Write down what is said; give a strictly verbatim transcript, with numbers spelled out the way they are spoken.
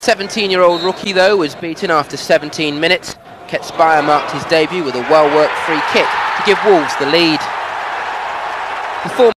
seventeen-year-old rookie, though, was beaten after seventeen minutes. Ketsbaia marked his debut with a well-worked free kick to give Wolves the lead. Before